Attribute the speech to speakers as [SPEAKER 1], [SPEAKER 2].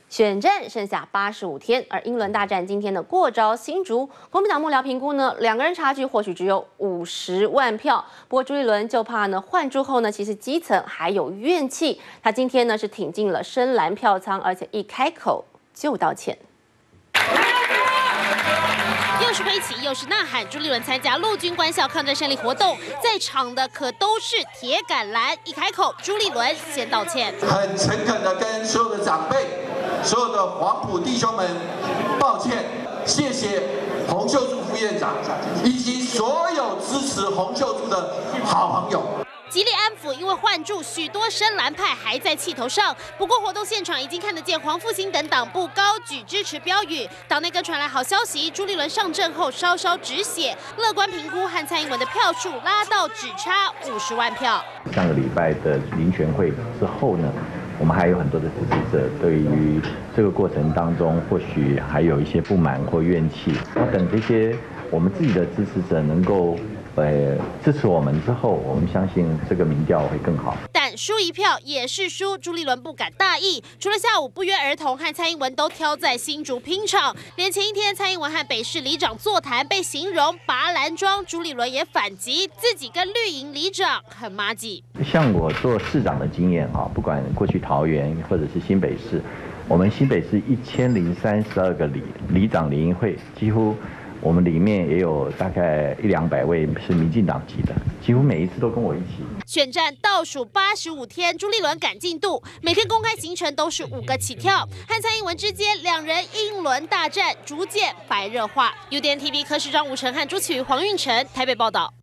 [SPEAKER 1] 选战剩下85天，而英伦大战今天的过招新竹，国民党幕僚评估呢，两个人差距或许只有50万票。不过朱立伦就怕呢换柱后呢，其实基层还有怨气。他今天呢是挺进了深蓝票仓，而且一开口就道歉。
[SPEAKER 2] 又是挥旗又是呐喊，朱立伦参加陆军官校抗战胜利活动，在场的可都是铁杆蓝。一开口，朱立伦先道歉，
[SPEAKER 3] 很诚恳的跟所有的长辈、所有的黄埔弟兄们抱歉，谢谢洪秀柱副院长以及所有支持洪秀柱的好朋友。
[SPEAKER 2] 极力安抚，因为换柱，许多深蓝派还在气头上。不过活动现场已经看得见黄复兴等党部高举支持标语。党内更传来好消息，朱立伦上阵后稍稍止血，乐观评估和蔡英文的票数拉到只差50万票。
[SPEAKER 4] 上个礼拜的林权会之后呢，我们还有很多的支持者对于这个过程当中，或许还有一些不满或怨气。那等这些我们自己的支持者能够。 支持我们之后，我们相信这个民调会更好。
[SPEAKER 2] 但输一票也是输，朱立伦不敢大意。除了下午不约而同和蔡英文都挑在新竹拼场，连前一天蔡英文和北市里长座谈被形容拔蓝桩，朱立伦也反击，自己跟绿营里长很麻吉。
[SPEAKER 4] 像我做市长的经验啊，不管过去桃园或者是新北市，我们新北市1032个里长联谊会，几乎。 我们里面也有大概100-200位是民进党籍的，几乎每一次都跟我一起。
[SPEAKER 2] 选战倒数85天，朱立伦赶进度，每天公开行程都是5个起跳。和蔡英文之间，两人英伦大战逐渐白热化。UDN TV 柯市长吴成汉、朱启瑜、黄运成台北报道。